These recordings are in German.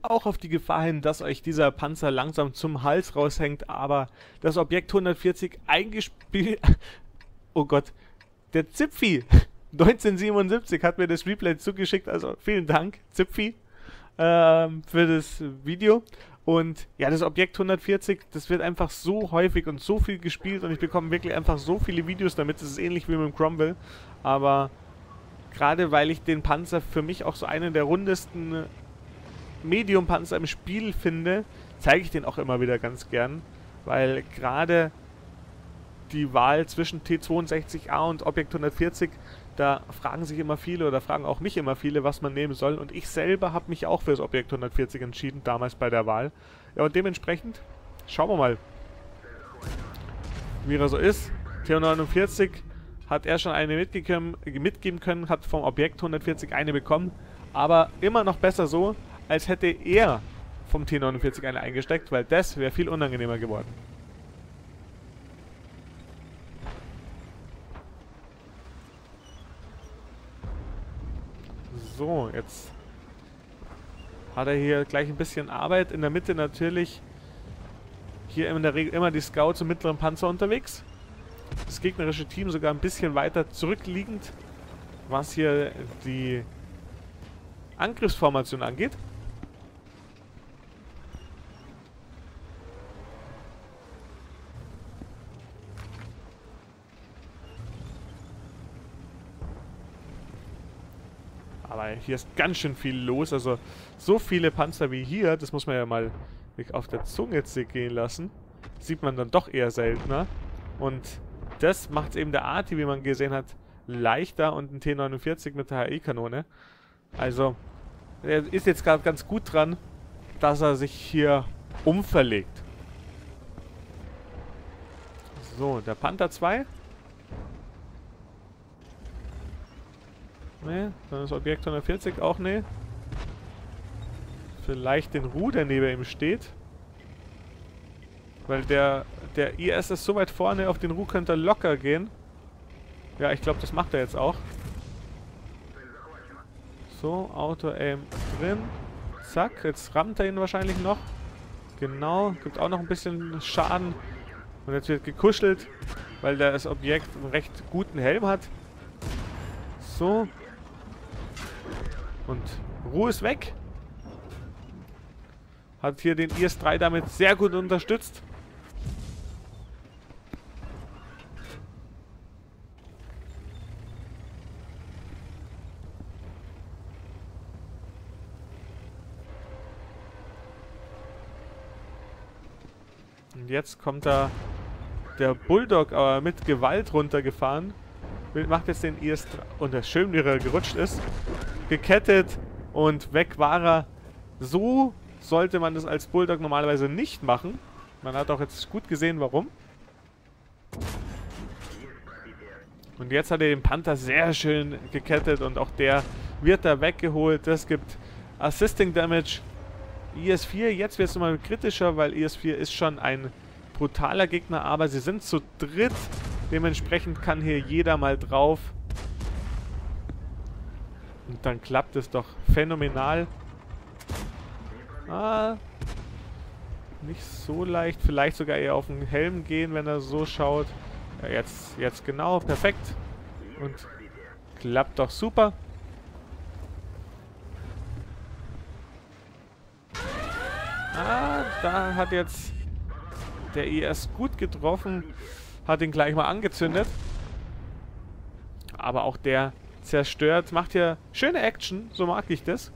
auch auf die Gefahr hin, dass euch dieser Panzer langsam zum Hals raushängt, aber das Objekt 140 eingespielt... Oh Gott, der Zipfi 1977 hat mir das Replay zugeschickt, also vielen Dank, Zipfi, für das Video. Und ja, das Objekt 140, das wird einfach so häufig und so viel gespielt und ich bekomme wirklich einfach so viele Videos damit. Das ist ähnlich wie mit dem Cromwell, aber gerade weil ich den Panzer für mich auch so einen der rundesten Medium-Panzer im Spiel finde, zeige ich den auch immer wieder ganz gern, weil gerade die Wahl zwischen T62A und Objekt 140, da fragen sich immer viele oder fragen auch mich immer viele, was man nehmen soll. Und ich selber habe mich auch für das Objekt 140 entschieden, damals bei der Wahl. Ja, und dementsprechend schauen wir mal, wie er so ist. T49 hat er schon eine mitgeben können, hat vom Objekt 140 eine bekommen. Aber immer noch besser so, als hätte er vom T49 eine eingesteckt, weil das wäre viel unangenehmer geworden. So, jetzt hat er hier gleich ein bisschen Arbeit. In der Mitte natürlich hier in der Regel immer die Scouts im mittleren Panzer unterwegs. Das gegnerische Team sogar ein bisschen weiter zurückliegend, was hier die Angriffsformation angeht. Aber hier ist ganz schön viel los, also so viele Panzer wie hier, das muss man ja mal auf der Zunge gehen lassen, sieht man dann doch eher seltener. Und das macht es eben der Arti, wie man gesehen hat, leichter und ein T49 mit der HE-Kanone. Also, er ist jetzt gerade ganz gut dran, dass er sich hier umverlegt. So, der Panther 2. Ne, dann das Objekt 140 auch ne. Vielleicht den Ru, der neben ihm steht. Weil der IS ist so weit vorne, auf den Ru könnte er locker gehen. Ja, ich glaube, das macht er jetzt auch. So, Auto-Aim drin. Zack, jetzt rammt er ihn wahrscheinlich noch. Genau, gibt auch noch ein bisschen Schaden. Und jetzt wird gekuschelt, weil das Objekt einen recht guten Helm hat. So. Und Ru ist weg. Hat hier den IS-3 damit sehr gut unterstützt. Und jetzt kommt da der Bulldog aber mit Gewalt runtergefahren. Macht jetzt den IS-3 und der schön, wie er gerutscht ist, gekettet und weg war er. So sollte man das als Bulldog normalerweise nicht machen. Man hat auch jetzt gut gesehen, warum. Und jetzt hat er den Panther sehr schön gekettet und auch der wird da weggeholt. Das gibt Assisting Damage. IS-4, jetzt wird es nochmal kritischer, weil IS-4 ist schon ein brutaler Gegner, aber sie sind zu dritt. Dementsprechend kann hier jeder mal drauf. Und dann klappt es doch phänomenal. Ah, nicht so leicht. Vielleicht sogar eher auf den Helm gehen, wenn er so schaut. Ja, jetzt genau, perfekt. Und klappt doch super. Ah, da hat jetzt der IS gut getroffen. Hat ihn gleich mal angezündet. Aber auch der zerstört. Macht hier schöne Action. So mag ich das.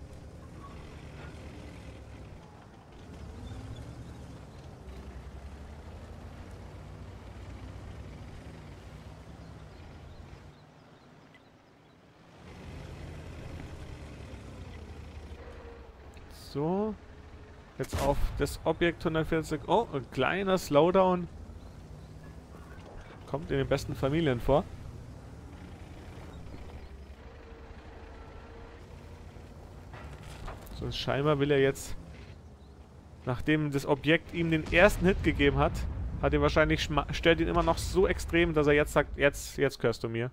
So. Jetzt auf das Objekt 140. Oh, ein kleiner Slowdown. Kommt in den besten Familien vor. So, scheinbar will er jetzt, nachdem das Objekt ihm den ersten Hit gegeben hat, hat ihn wahrscheinlich, stört ihn immer noch so extrem, dass er jetzt sagt, jetzt gehörst du mir.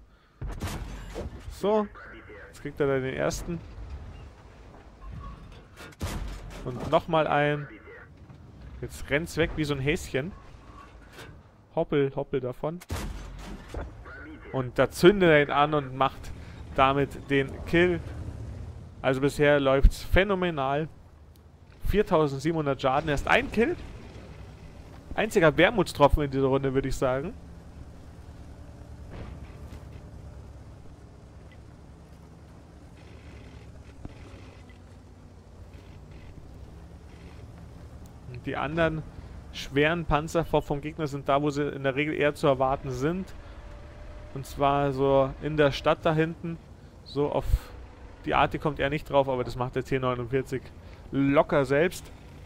So, jetzt kriegt er dann den ersten. Und nochmal ein. Jetzt rennt's weg wie so ein Häschen. Hoppel, hoppel davon. Und da zündet er ihn an und macht damit den Kill. Also bisher läuft's phänomenal. 4700 Schaden, erst ein Kill. Einziger Wermutstropfen in dieser Runde, würde ich sagen. Und die anderen schweren Panzer vom Gegner sind da, wo sie in der Regel eher zu erwarten sind. Und zwar so in der Stadt da hinten. So auf die Art, kommt er nicht drauf, aber das macht der T49 locker selbst.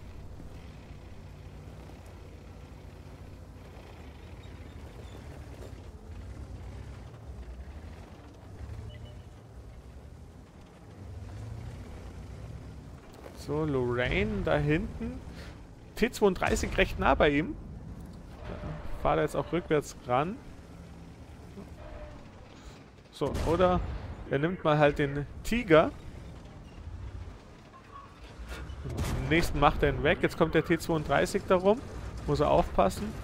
So, Lorraine da hinten. T32 recht nah bei ihm. Fahrt er jetzt auch rückwärts ran. So, oder er nimmt mal halt den Tiger. Den nächsten macht er ihn weg. Jetzt kommt der T32 darum. Muss er aufpassen.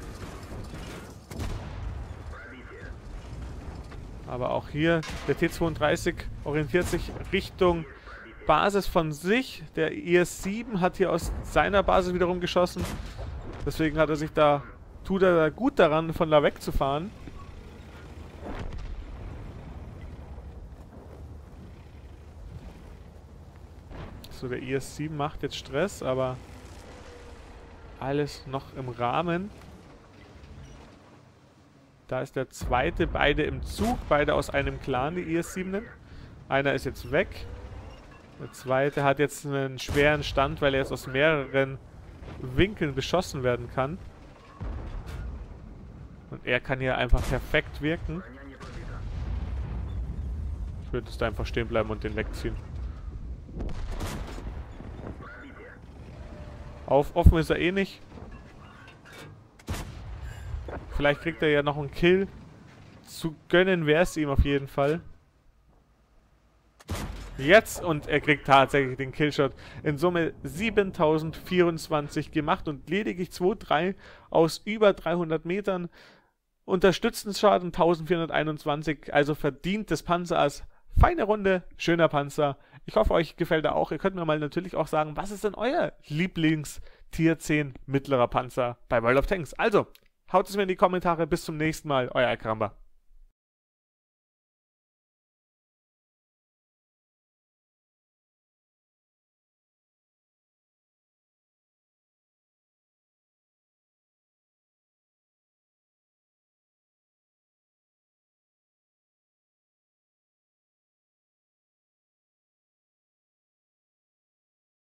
Aber auch hier, der T32 orientiert sich Richtung Basis von sich. Der IS-7 hat hier aus seiner Basis wiederum geschossen. Deswegen hat er sich da, tut er da gut daran, von da wegzufahren. So, der IS-7 macht jetzt Stress, aber alles noch im Rahmen. Da ist der zweite, beide im Zug, beide aus einem Clan, die IS-7. Einer ist jetzt weg. Der zweite hat jetzt einen schweren Stand, weil er jetzt aus mehreren Winkeln beschossen werden kann. Und er kann hier einfach perfekt wirken. Ich würde jetzt einfach stehen bleiben und den wegziehen. Offen ist er eh nicht. Vielleicht kriegt er ja noch einen Kill. Zu gönnen wäre es ihm auf jeden Fall. Jetzt, und er kriegt tatsächlich den Killshot. In Summe 7024 gemacht und lediglich 2-3 aus über 300 Metern. Unterstützungsschaden 1421, also verdient das Panzer als feine Runde, schöner Panzer. Ich hoffe, euch gefällt er auch. Ihr könnt mir mal natürlich auch sagen, was ist denn euer Lieblings-Tier 10 mittlerer Panzer bei World of Tanks? Also, haut es mir in die Kommentare. Bis zum nächsten Mal. Euer Karamba.